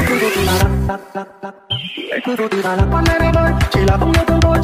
Hãy cứ vô tình là lặng lặng lặng lặng. Hãy cứ vô tình là lặng. Quan em ơi, chỉ là không nhớ thương thôi.